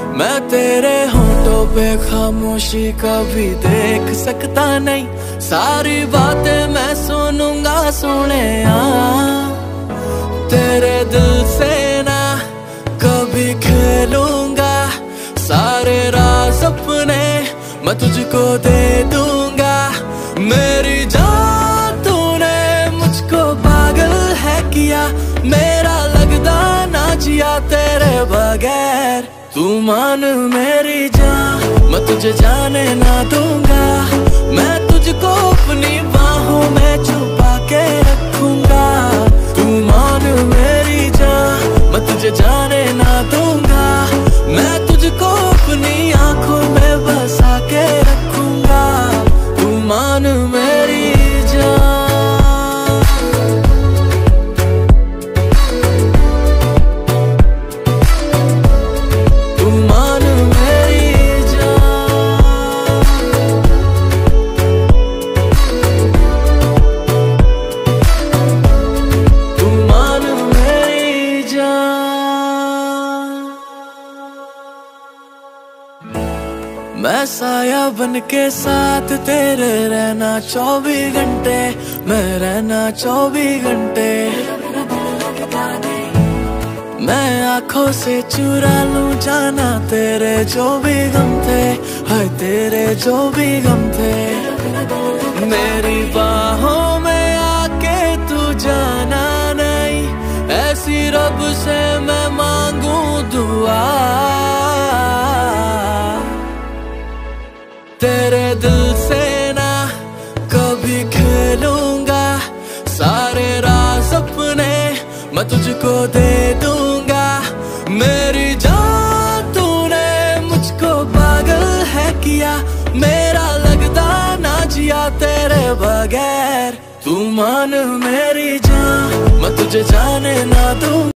मैं तेरे होठों पे खामोशी कभी देख सकता नहीं, सारी बातें मैं सुनूंगा सुने तेरे दिल से ना कभी खेलूंगा, सारे राज अपने मैं तुझको दे दूंगा। मेरी जान तूने मुझको पागल है किया, मेरा लगदा ना जिया तेरे बगैर। तू मान मेरी जान, मैं तुझे जाने ना दूंगा, मैं तुझको अपनी बाहों में छुपा के रखूंगा। तू मान मेरी जान, मैं तुझे जाने ना दूंगा, मैं तुझको अपनी आंखों में बसा के रखूंगा। तू मान मेरी जान। मैं साया बन के साथ तेरे रहना 24 घंटे, मैं रहना 24 घंटे। मैं आंखों से चुरा लूं जाना तेरे जो भी गम थे, हाय तेरे जो भी गम थे। मेरी बाहों में आके तू जाना नहीं, ऐसी रब से मैं मांगू दुआ। तेरे दिल से ना कभी खेलूंगा, सारे राज अपने मैं तुझको दे दूंगा। मेरी जान तूने मुझको पागल है किया, मेरा लगदा ना जिया तेरे बगैर। तू मान मेरी जान, मैं तुझे जाने ना दूं।